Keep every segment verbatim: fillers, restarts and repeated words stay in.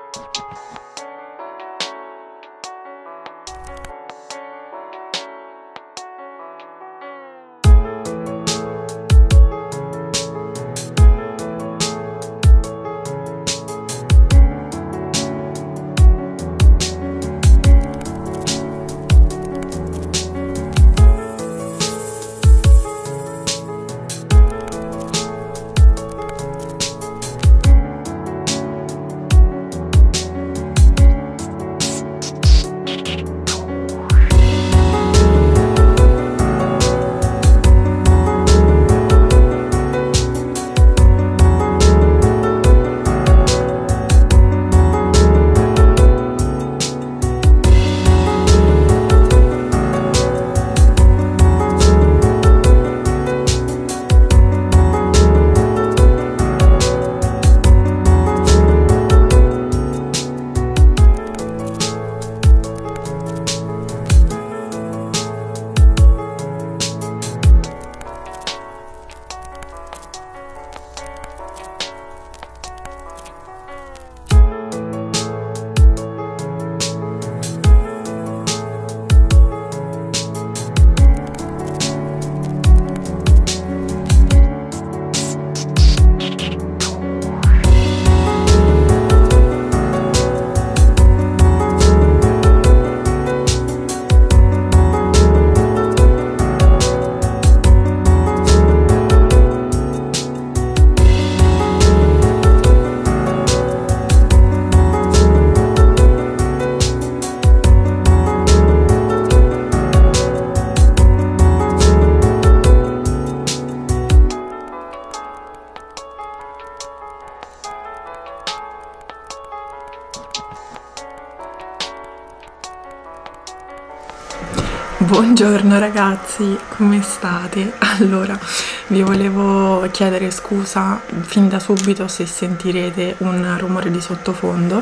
Buongiorno ragazzi, come state? Allora, vi volevo chiedere scusa fin da subito se sentirete un rumore di sottofondo,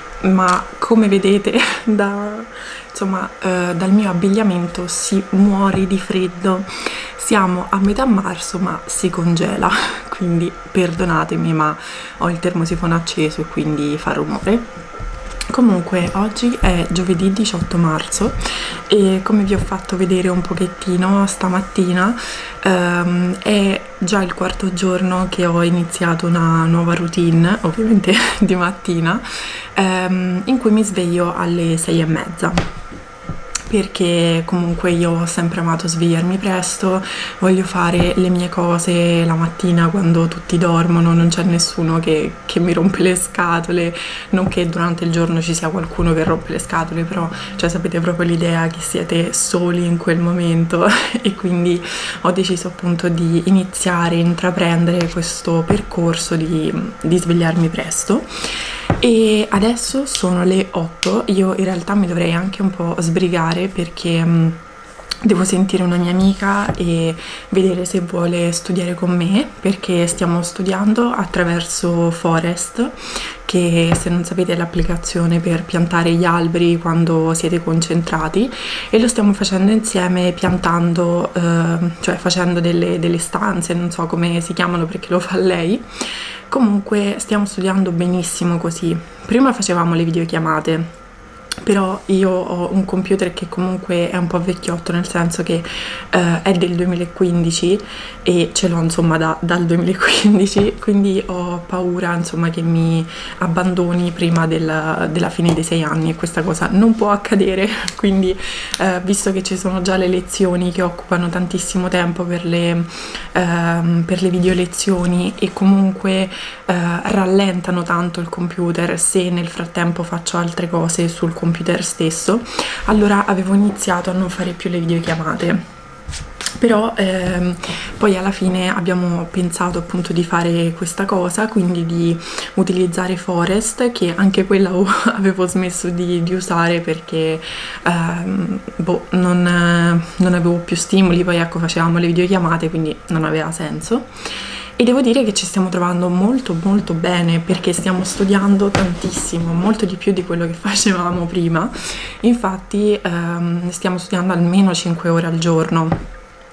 ma come vedete da, insomma, eh, dal mio abbigliamento si muore di freddo. Siamo a metà marzo ma si congela, quindi perdonatemi, ma ho il termosifone acceso e quindi fa rumore. Comunque oggi è giovedì diciotto marzo e come vi ho fatto vedere un pochettino stamattina ehm, è già il quarto giorno che ho iniziato una nuova routine, ovviamente di mattina, ehm, in cui mi sveglio alle sei e mezza. Perché comunque io ho sempre amato svegliarmi presto, voglio fare le mie cose la mattina quando tutti dormono, non c'è nessuno che, che mi rompe le scatole, non che durante il giorno ci sia qualcuno che rompe le scatole, però cioè, sapete proprio l'idea che siete soli in quel momento e quindi ho deciso appunto di iniziare, intraprendere questo percorso di, di svegliarmi presto. E adesso sono le otto, io in realtà mi dovrei anche un po' sbrigare perché um, devo sentire una mia amica e vedere se vuole studiare con me, perché stiamo studiando attraverso Forest, che se non sapete è l'applicazione per piantare gli alberi quando siete concentrati, e lo stiamo facendo insieme piantando, eh, cioè facendo delle, delle stanze, non so come si chiamano perché lo fa lei. Comunque stiamo studiando benissimo così. Prima facevamo le videochiamate, però io ho un computer che comunque è un po' vecchiotto, nel senso che eh, è del duemilaquindici e ce l'ho insomma da, dal duemilaquindici, quindi ho paura insomma che mi abbandoni prima della, della fine dei sei anni e questa cosa non può accadere. Quindi eh, visto che ci sono già le lezioni che occupano tantissimo tempo per le, ehm, per le video lezioni e comunque eh, rallentano tanto il computer se nel frattempo faccio altre cose sul computer computer stesso, allora avevo iniziato a non fare più le videochiamate. Però ehm, poi alla fine abbiamo pensato appunto di fare questa cosa, quindi di utilizzare Forest, che anche quella avevo smesso di, di usare perché ehm, boh, non, non avevo più stimoli, poi ecco facevamo le videochiamate, quindi non aveva senso. E devo dire che ci stiamo trovando molto molto bene, perché stiamo studiando tantissimo, molto di più di quello che facevamo prima. Infatti ehm, stiamo studiando almeno cinque ore al giorno,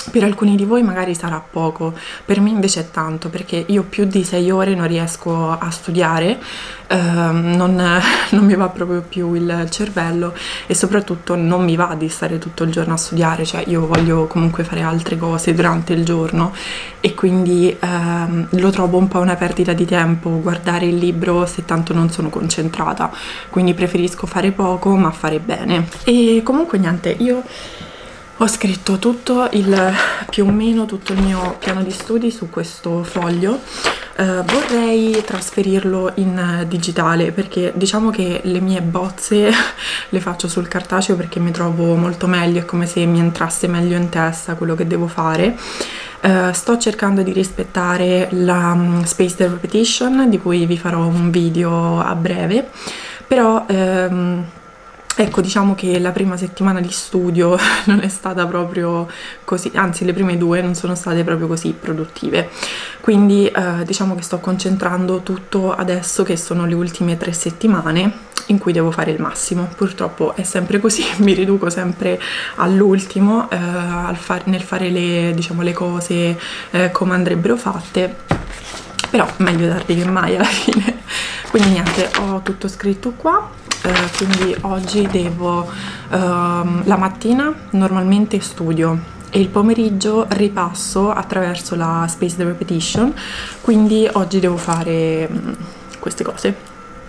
Per alcuni di voi magari sarà poco, per me invece è tanto, perché io più di sei ore non riesco a studiare, ehm, non, non mi va proprio più il cervello e soprattutto non mi va di stare tutto il giorno a studiare, cioè io voglio comunque fare altre cose durante il giorno e quindi ehm, lo trovo un po' una perdita di tempo guardare il libro se tanto non sono concentrata, quindi preferisco fare poco ma fare bene. E comunque niente, io ho scritto tutto il, più o meno tutto il mio piano di studi su questo foglio. Uh, vorrei trasferirlo in digitale perché diciamo che le mie bozze le faccio sul cartaceo perché mi trovo molto meglio, è come se mi entrasse meglio in testa quello che devo fare. Uh, sto cercando di rispettare la um, spaced repetition, di cui vi farò un video a breve, però um, ecco, diciamo che la prima settimana di studio non è stata proprio così, anzi le prime due non sono state proprio così produttive, quindi eh, diciamo che sto concentrando tutto adesso che sono le ultime tre settimane in cui devo fare il massimo. Purtroppo è sempre così, mi riduco sempre all'ultimo eh, al far, nel fare le, diciamo, le cose eh, come andrebbero fatte, però meglio tardi che mai alla fine. Quindi niente, ho tutto scritto qua. Uh, quindi oggi devo, uh, la mattina normalmente studio e il pomeriggio ripasso attraverso la spaced repetition, quindi oggi devo fare um, queste cose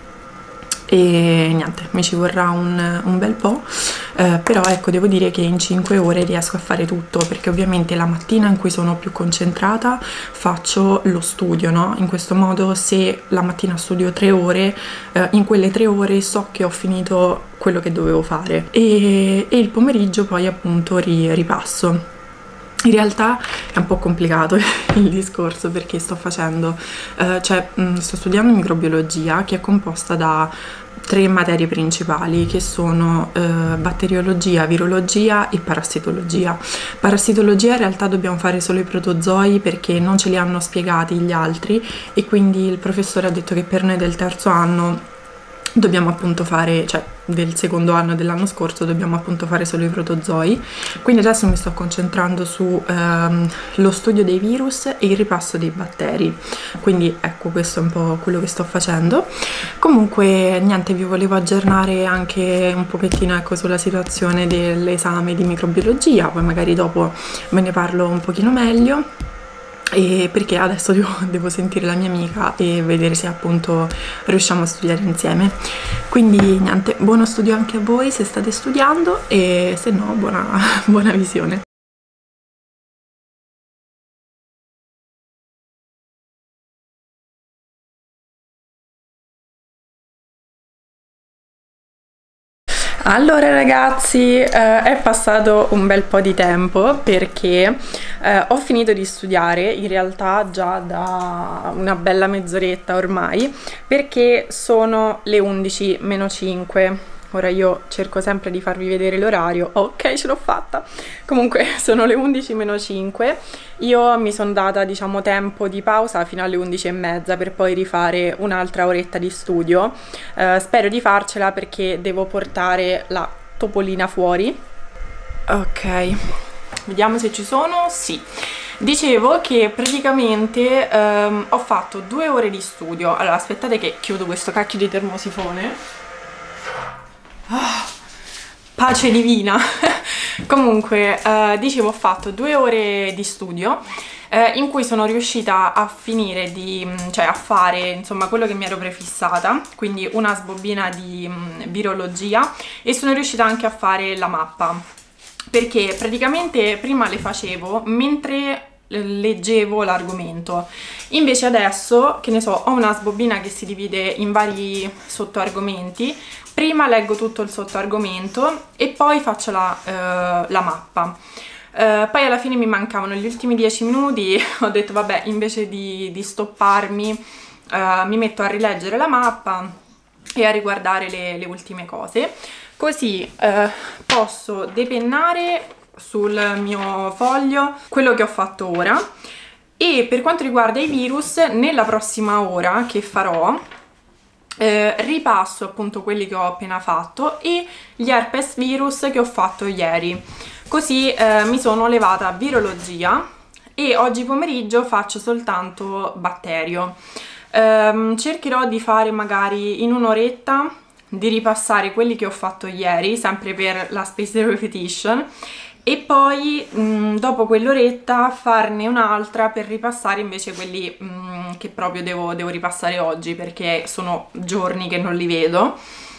e niente, mi ci vorrà un, un bel po', eh, però ecco, devo dire che in cinque ore riesco a fare tutto, perché ovviamente la mattina in cui sono più concentrata faccio lo studio, no? In questo modo se la mattina studio tre ore, eh, in quelle tre ore so che ho finito quello che dovevo fare e, e il pomeriggio poi appunto ri, ripasso. In realtà è un po' complicato il discorso perché sto facendo, eh, cioè mh, sto studiando microbiologia, che è composta da tre materie principali che sono eh, batteriologia, virologia e parassitologia. Parassitologia in realtà dobbiamo fare solo i protozoi perché non ce li hanno spiegati gli altri e quindi il professore ha detto che per noi del terzo anno dobbiamo appunto fare, cioè del secondo anno dell'anno scorso dobbiamo appunto fare solo i protozoi, quindi adesso mi sto concentrando su ehm, lo studio dei virus e il ripasso dei batteri, quindi ecco, questo è un po' quello che sto facendo. Comunque niente, vi volevo aggiornare anche un pochettino ecco sulla situazione dell'esame di microbiologia, poi magari dopo ve ne parlo un pochino meglio. E perché adesso devo, devo sentire la mia amica e vedere se appunto riusciamo a studiare insieme. Quindi niente, buono studio anche a voi se state studiando e se no buona, buona visione. Allora ragazzi, eh, è passato un bel po' di tempo perché eh, ho finito di studiare, in realtà già da una bella mezz'oretta ormai, perché sono le undici meno cinque. Ora io cerco sempre di farvi vedere l'orario. Ok, ce l'ho fatta. Comunque sono le undici meno cinque. Io mi sono data, diciamo, tempo di pausa fino alle undici e mezza per poi rifare un'altra oretta di studio. Uh, spero di farcela perché devo portare la topolina fuori. Ok, vediamo se ci sono. Sì. Dicevo che praticamente um, ho fatto due ore di studio. Allora, aspettate che chiudo questo cacchio di termosifone. Oh, pace divina. Comunque eh, dicevo, ho fatto due ore di studio eh, in cui sono riuscita a finire di, cioè a fare insomma quello che mi ero prefissata, quindi una sbobbina di mh, virologia, e sono riuscita anche a fare la mappa, perché praticamente prima le facevo mentre leggevo l'argomento, invece adesso, che ne so, ho una sbobbina che si divide in vari sottoargomenti. Prima leggo tutto il sottoargomento e poi faccio la, uh, la mappa. Uh, poi alla fine mi mancavano gli ultimi dieci minuti, ho detto vabbè, invece di, di stopparmi uh, mi metto a rileggere la mappa e a riguardare le, le ultime cose, così uh, posso depennare sul mio foglio quello che ho fatto ora. E per quanto riguarda i virus, nella prossima ora che farò Eh, ripasso appunto quelli che ho appena fatto e gli herpes virus che ho fatto ieri, così eh, mi sono levata virologia e oggi pomeriggio faccio soltanto batterio. Um, cercherò di fare magari in un'oretta, di ripassare quelli che ho fatto ieri, sempre per la spaced repetition, e poi mh, dopo quell'oretta farne un'altra per ripassare invece quelli mh, che proprio devo, devo ripassare oggi, perché sono giorni che non li vedo.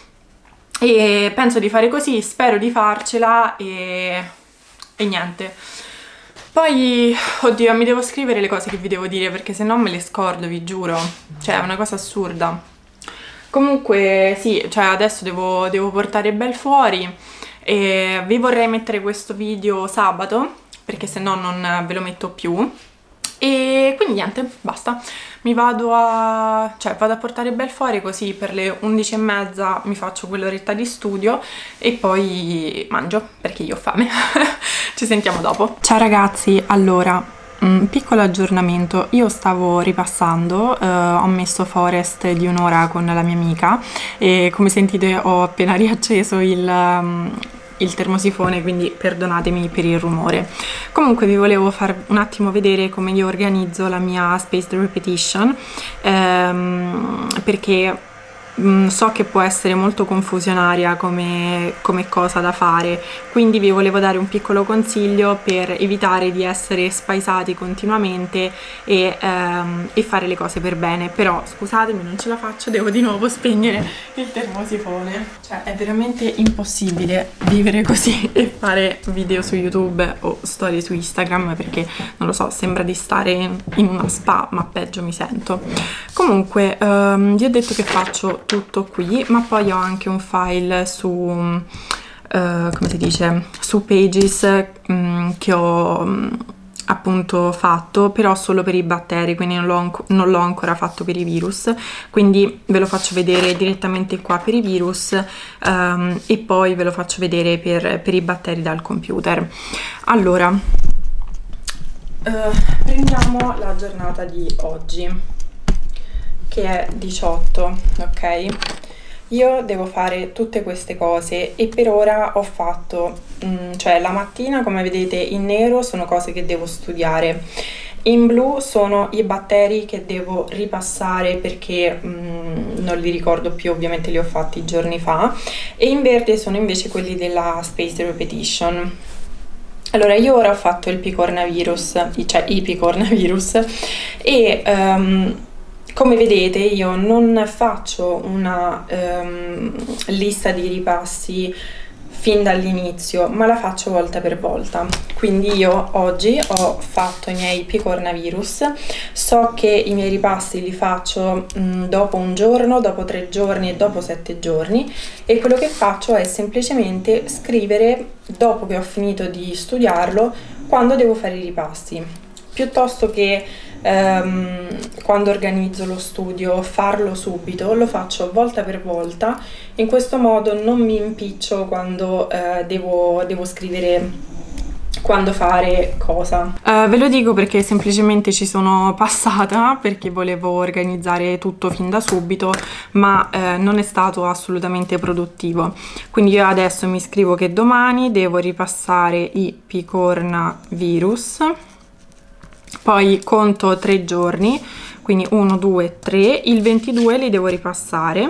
E penso di fare così, spero di farcela e, e niente. Poi, oddio, mi devo scrivere le cose che vi devo dire perché se no me le scordo, vi giuro. Cioè, è una cosa assurda. Comunque, sì, cioè adesso devo, devo portare Bel fuori e vi vorrei mettere questo video sabato perché se no non ve lo metto più. E quindi niente, basta. Mi vado a, cioè, vado a portare Bel fuori, così per le undici e mezza mi faccio quell'oretta di studio e poi mangio perché io ho fame. Ci sentiamo dopo. Ciao ragazzi, allora, un piccolo aggiornamento. Io stavo ripassando, eh, ho messo Forest di un'ora con la mia amica e come sentite ho appena riacceso il... Um, il termosifone, quindi perdonatemi per il rumore. Comunque vi volevo far un attimo vedere come io organizzo la mia spaced repetition, ehm, perché mh, so che può essere molto confusionaria come, come cosa da fare, quindi vi volevo dare un piccolo consiglio per evitare di essere spaesati continuamente e, ehm, e fare le cose per bene. Però scusatemi, non ce la faccio, devo di nuovo spegnere il termosifone. Cioè è veramente impossibile vivere così e fare video su YouTube o storie su Instagram, perché non lo so, sembra di stare in, in una spa, ma peggio mi sento. Comunque ehm, vi ho detto che faccio tutto qui, ma poi ho anche un file su uh, come si dice, su Pages um, che ho um, appunto fatto, però solo per i batteri, quindi non l'ho non l'ho ancora fatto per i virus, quindi ve lo faccio vedere direttamente qua per i virus um, e poi ve lo faccio vedere per, per i batteri dal computer. Allora, uh, prendiamo la giornata di oggi, che è diciotto, ok? Io devo fare tutte queste cose e per ora ho fatto, mh, cioè la mattina come vedete in nero sono cose che devo studiare, in blu sono i batteri che devo ripassare perché mh, non li ricordo più, ovviamente li ho fatti giorni fa, e in verde sono invece quelli della spaced repetition. Allora, io ora ho fatto il picornavirus, cioè i picornavirus, e um, come vedete io non faccio una um, lista di ripassi fin dall'inizio, ma la faccio volta per volta. Quindi io oggi ho fatto i miei picornavirus, so che i miei ripassi li faccio mh, dopo un giorno, dopo tre giorni e dopo sette giorni, e quello che faccio è semplicemente scrivere, dopo che ho finito di studiarlo, quando devo fare i ripassi, piuttosto che Um, quando organizzo lo studio farlo subito, lo faccio volta per volta. In questo modo non mi impiccio quando uh, devo, devo scrivere quando fare cosa. Uh, ve lo dico perché semplicemente ci sono passata, perché volevo organizzare tutto fin da subito, ma uh, non è stato assolutamente produttivo. Quindi io adesso mi scrivo che domani devo ripassare i picornavirus, poi conto tre giorni, quindi uno, due, tre, il ventidue li devo ripassare,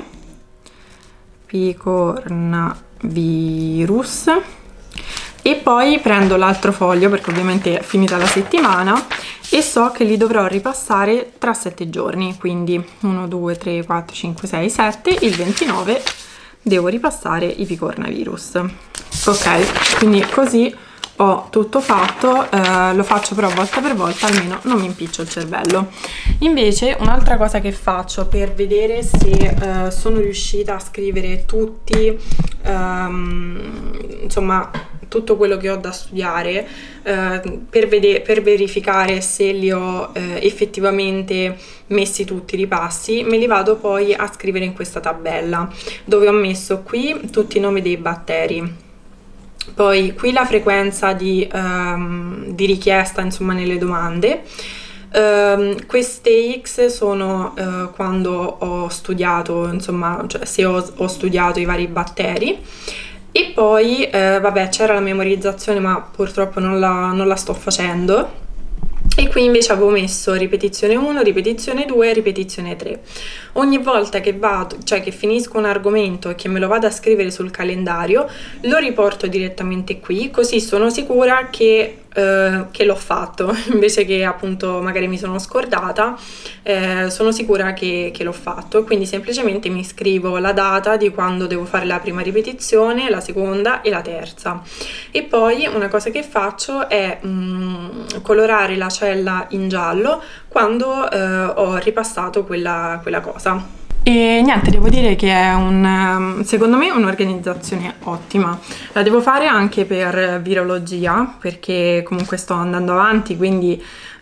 picornavirus, e poi prendo l'altro foglio perché ovviamente è finita la settimana e so che li dovrò ripassare tra sette giorni, quindi uno, due, tre, quattro, cinque, sei, sette, il ventinove devo ripassare i picornavirus. Ok, quindi così ho tutto fatto, eh, lo faccio però volta per volta, almeno non mi impiccio il cervello. Invece un'altra cosa che faccio per vedere se eh, sono riuscita a scrivere tutti, ehm, insomma tutto quello che ho da studiare, eh, per, per verificare se li ho eh, effettivamente messi tutti i ripassi, me li vado poi a scrivere in questa tabella dove ho messo qui tutti i nomi dei batteri, poi qui la frequenza di, um, di richiesta, insomma, nelle domande. Um, queste X sono uh, quando ho studiato, insomma, cioè se ho, ho studiato i vari batteri. E poi eh, vabbè, c'era la memorizzazione, ma purtroppo non la, non la sto facendo. E qui invece avevo messo ripetizione uno, ripetizione due, ripetizione tre. Ogni volta che vado, cioè che finisco un argomento e che me lo vado a scrivere sul calendario, lo riporto direttamente qui, così sono sicura che, eh, che l'ho fatto, invece che appunto magari mi sono scordata, eh, sono sicura che, che l'ho fatto. Quindi semplicemente mi scrivo la data di quando devo fare la prima ripetizione, la seconda e la terza. E poi una cosa che faccio è mh, colorare la cella in giallo quando eh, ho ripassato quella, quella cosa. E niente, devo dire che è un, secondo me un'organizzazione ottima. La devo fare anche per virologia, perché comunque sto andando avanti, quindi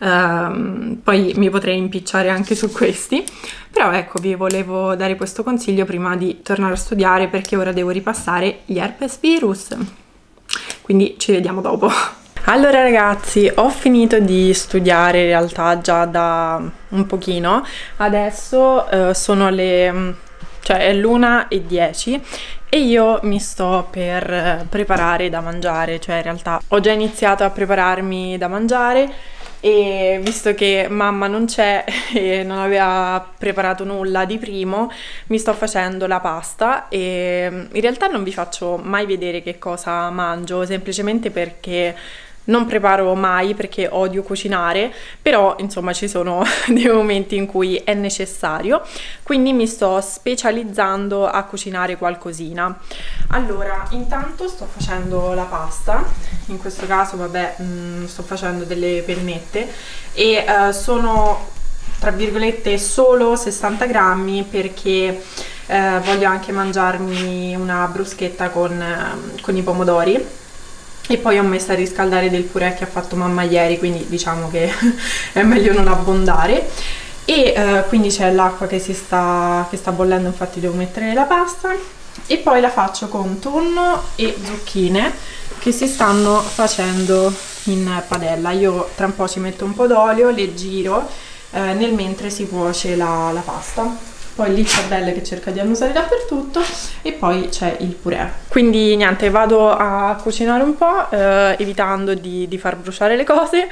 ehm, poi mi potrei impicciare anche su questi. Però ecco, vi volevo dare questo consiglio prima di tornare a studiare, perché ora devo ripassare gli herpes virus. Quindi ci vediamo dopo. Allora ragazzi, ho finito di studiare in realtà già da un pochino, adesso eh, sono le, cioè è l'una e dieci e io mi sto per preparare da mangiare, cioè in realtà ho già iniziato a prepararmi da mangiare e visto che mamma non c'è e non aveva preparato nulla di primo, mi sto facendo la pasta e in realtà non vi faccio mai vedere che cosa mangio, semplicemente perché non preparo mai, perché odio cucinare, però insomma ci sono dei momenti in cui è necessario, quindi mi sto specializzando a cucinare qualcosina. Allora, intanto sto facendo la pasta, in questo caso vabbè mh, sto facendo delle pennette e uh, sono tra virgolette solo sessanta grammi perché uh, voglio anche mangiarmi una bruschetta con, uh, con i pomodori. E poi ho messo a riscaldare del purè che ha fatto mamma ieri, quindi diciamo che è meglio non abbondare. E eh, quindi c'è l'acqua che si sta, che sta bollendo, infatti devo mettere la pasta. E poi la faccio con tonno e zucchine che si stanno facendo in padella. Io tra un po' ci metto un po' d'olio, le giro eh, nel mentre si cuoce la, la pasta. Poi lì c'è Belle che cerca di annusare dappertutto e poi c'è il purè. Quindi niente, vado a cucinare un po' eh, evitando di, di far bruciare le cose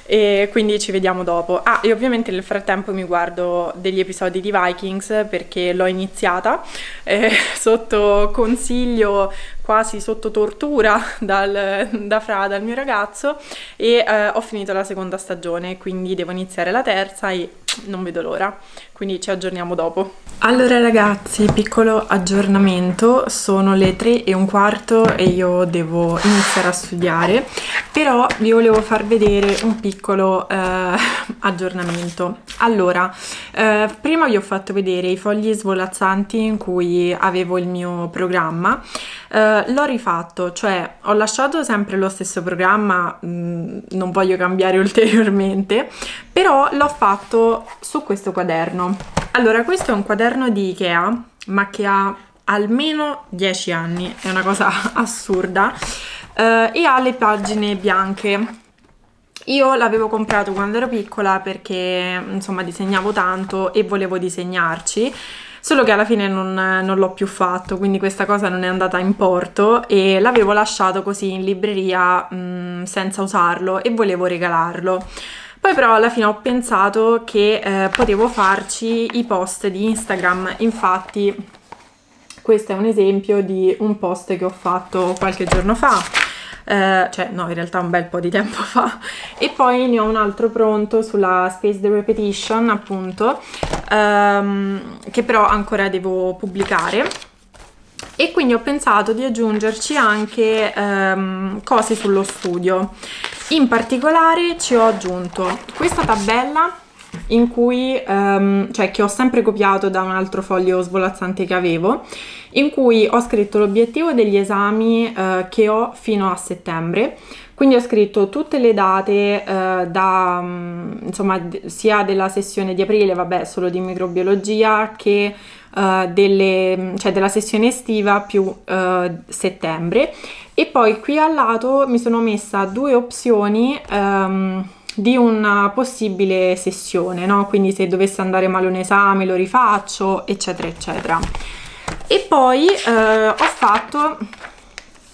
e quindi ci vediamo dopo. Ah, e ovviamente nel frattempo mi guardo degli episodi di Vikings perché l'ho iniziata eh, sotto consiglio, quasi sotto tortura dal, da Fra, dal mio ragazzo, e eh, ho finito la seconda stagione, quindi devo iniziare la terza e non vedo l'ora, quindi ci aggiorniamo dopo. Allora ragazzi, piccolo aggiornamento, sono le tre e un quarto e io devo iniziare a studiare, però vi volevo far vedere un piccolo eh, aggiornamento. Allora, eh, prima vi ho fatto vedere i fogli svolazzanti in cui avevo il mio programma. Uh, l'ho rifatto, cioè ho lasciato sempre lo stesso programma, mh, non voglio cambiare ulteriormente, però l'ho fatto su questo quaderno. Allora, questo è un quaderno di Ikea, ma che ha almeno dieci anni, è una cosa assurda, uh, e ha le pagine bianche. Io l'avevo comprato quando ero piccola perché insomma disegnavo tanto e volevo disegnarci, solo che alla fine non, non l'ho più fatto, quindi questa cosa non è andata in porto e l'avevo lasciato così in libreria mh, senza usarlo e volevo regalarlo. Poi però alla fine ho pensato che eh, potevo farci i post di Instagram, infatti questo è un esempio di un post che ho fatto qualche giorno fa. Uh, cioè no, in realtà un bel po' di tempo fa, e poi ne ho un altro pronto sulla Space the Repetition appunto, um, che però ancora devo pubblicare, e quindi ho pensato di aggiungerci anche um, cose sullo studio. In particolare ci ho aggiunto questa tabella in cui, um, cioè che ho sempre copiato da un altro foglio svolazzante che avevo, in cui ho scritto l'obiettivo degli esami uh, che ho fino a settembre. Quindi ho scritto tutte le date uh, da, um, insomma, sia della sessione di aprile, vabbè, solo di microbiologia, che uh, delle, cioè della sessione estiva più uh, settembre. E poi qui al lato mi sono messa due opzioni um, di una possibile sessione, no? Quindi se dovesse andare male un esame lo rifaccio, eccetera eccetera. E poi eh, ho fatto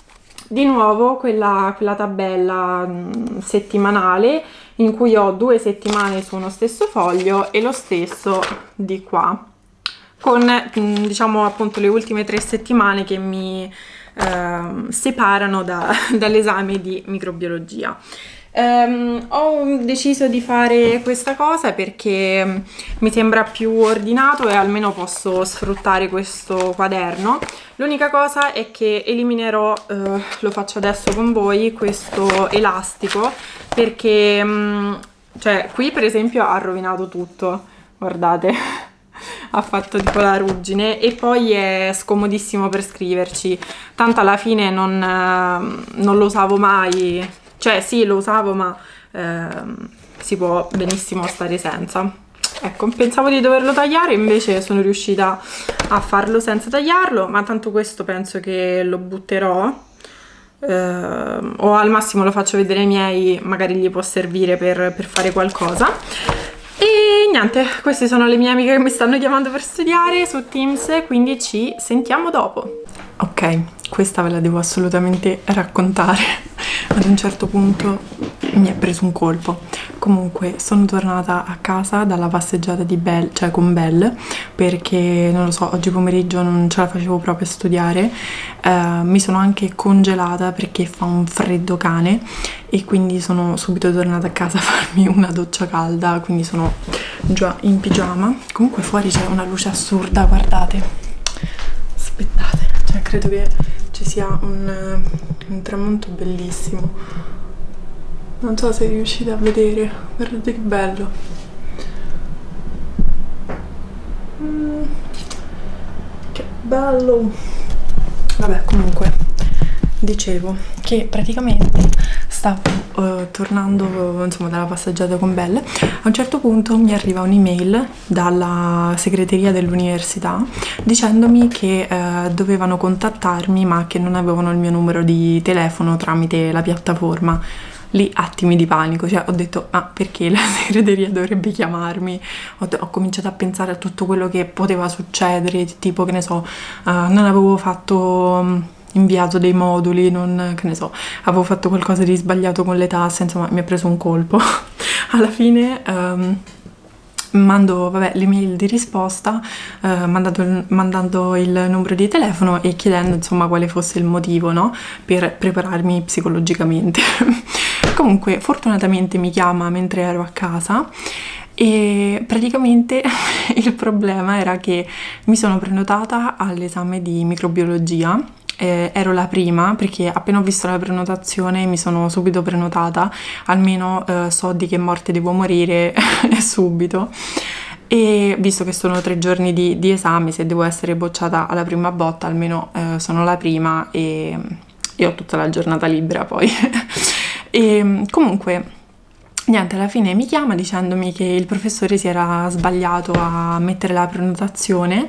di nuovo quella, quella tabella mh, settimanale in cui ho due settimane su uno stesso foglio e lo stesso di qua, con mh, diciamo appunto le ultime tre settimane che mi eh, separano da, dall'esame di microbiologia. Um, ho deciso di fare questa cosa perché mi sembra più ordinato e almeno posso sfruttare questo quaderno. L'unica cosa è che eliminerò, uh, lo faccio adesso con voi, questo elastico, perché um, cioè qui per esempio ha rovinato tutto, guardate, ha fatto tipo la ruggine, e poi è scomodissimo per scriverci, tanto alla fine non, uh, non lo usavo mai. Cioè sì, lo usavo, ma ehm, si può benissimo stare senza. Ecco, pensavo di doverlo tagliare, invece sono riuscita a farlo senza tagliarlo, ma tanto questo penso che lo butterò. Eh, o al massimo lo faccio vedere ai miei, magari gli può servire per, per fare qualcosa. E niente, queste sono le mie amiche che mi stanno chiamando per studiare su Teams, quindi ci sentiamo dopo. Ok, questa ve la devo assolutamente raccontare. Ad un certo punto mi è preso un colpo. Comunque sono tornata a casa dalla passeggiata di Belle, cioè con Belle, perché non lo so, oggi pomeriggio non ce la facevo proprio a studiare. Eh, mi sono anche congelata perché fa un freddo cane e quindi sono subito tornata a casa a farmi una doccia calda, quindi sono già in pigiama. Comunque fuori c'è una luce assurda, guardate. Aspettate, cioè credo che ci sia un, un tramonto bellissimo. Non so se riuscite a vedere, guardate che bello. Mm, che bello. Vabbè, comunque dicevo che praticamente stavo uh, tornando insomma dalla passeggiata con Belle. A un certo punto mi arriva un'email dalla segreteria dell'università dicendomi che uh, dovevano contattarmi ma che non avevano il mio numero di telefono tramite la piattaforma. Lì attimi di panico, cioè ho detto ah, perché la segreteria dovrebbe chiamarmi? Ho, ho cominciato a pensare a tutto quello che poteva succedere, tipo che ne so, uh, non avevo fatto um, inviato dei moduli, non, che ne so, avevo fatto qualcosa di sbagliato con le tasse, insomma mi ha preso un colpo. Alla fine um, mando vabbè, l'email di risposta, uh, mandato il, mandando il numero di telefono e chiedendo insomma quale fosse il motivo, no? Per prepararmi psicologicamente. Comunque fortunatamente mi chiama mentre ero a casa e praticamente il problema era che mi sono prenotata all'esame di microbiologia. Eh, ero la prima perché appena ho visto la prenotazione mi sono subito prenotata, almeno eh, so di che morte devo morire subito, e visto che sono tre giorni di, di esame, se devo essere bocciata alla prima botta almeno eh, sono la prima e, e ho tutta la giornata libera poi. E comunque niente, alla fine mi chiama dicendomi che il professore si era sbagliato a mettere la prenotazione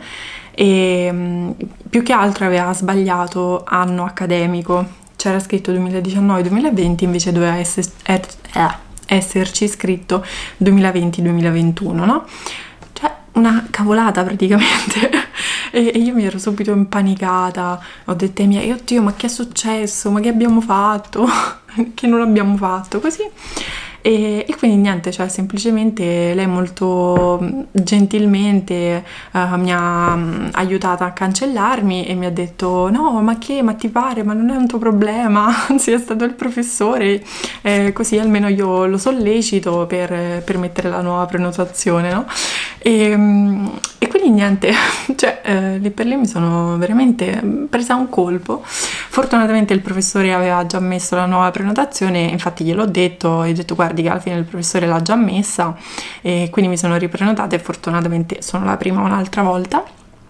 e più che altro aveva sbagliato anno accademico, c'era scritto duemiladiciannove duemilaventi, invece doveva essere, eh, esserci scritto duemilaventi duemilaventuno, no? Cioè una cavolata praticamente. E io mi ero subito impanicata, ho detto ai miei oddio ma che è successo, ma che abbiamo fatto, che non abbiamo fatto, così. E, e quindi niente, cioè semplicemente lei molto gentilmente uh, mi ha um, aiutata a cancellarmi e mi ha detto no ma che, ma ti pare, ma non è un tuo problema, anzi è stato il professore, eh, così almeno io lo sollecito per, per mettere la nuova prenotazione, no? E, um, e quindi niente, cioè eh, lì per lì mi sono veramente presa un colpo. Fortunatamente il professore aveva già messo la nuova prenotazione, infatti gliel'ho detto, gli ho detto guardi che alla fine il professore l'ha già messa, e quindi mi sono riprenotata e fortunatamente sono la prima un'altra volta.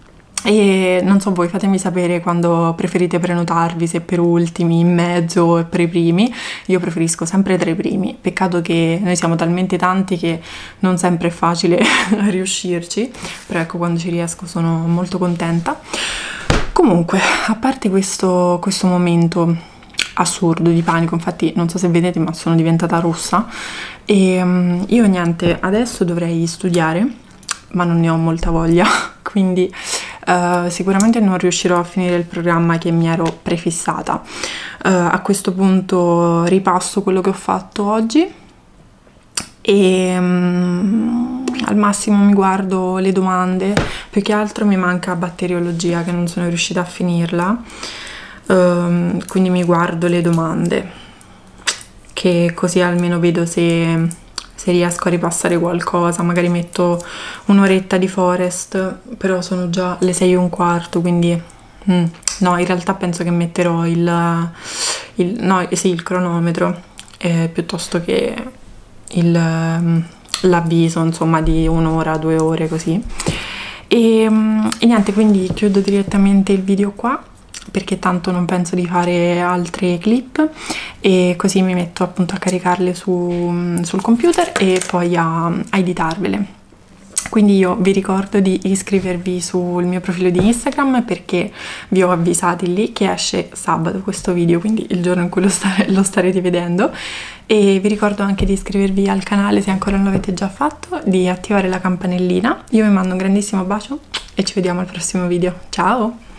E non so voi, fatemi sapere quando preferite prenotarvi, se per ultimi, in mezzo o per i primi. Io preferisco sempre tra i primi, peccato che noi siamo talmente tanti che non sempre è facile riuscirci, però ecco, quando ci riesco sono molto contenta. Comunque, a parte questo, questo momento assurdo di panico, infatti non so se vedete ma sono diventata rossa, e um, io niente, adesso dovrei studiare ma non ne ho molta voglia, quindi uh, sicuramente non riuscirò a finire il programma che mi ero prefissata. Uh, a questo punto ripasso quello che ho fatto oggi e um, al massimo mi guardo le domande. Più che altro mi manca batteriologia, che non sono riuscita a finirla, uh, quindi mi guardo le domande, che così almeno vedo se, se riesco a ripassare qualcosa. Magari metto un'oretta di Forest, però sono già le sei e un quarto, quindi mm, no, in realtà penso che metterò il, il, no, sì, il cronometro eh, piuttosto che il, l'avviso, insomma, di un'ora, due ore così. E, e niente, quindi chiudo direttamente il video qua, perché tanto non penso di fare altre clip, e così mi metto appunto a caricarle su, sul computer e poi a, a editarvele. Quindi io vi ricordo di iscrivervi sul mio profilo di Instagram, perché vi ho avvisati lì che esce sabato questo video, quindi il giorno in cui lo, stare, lo starete vedendo. E vi ricordo anche di iscrivervi al canale se ancora non l'avete già fatto, di attivare la campanellina. Io vi mando un grandissimo bacio e ci vediamo al prossimo video. Ciao!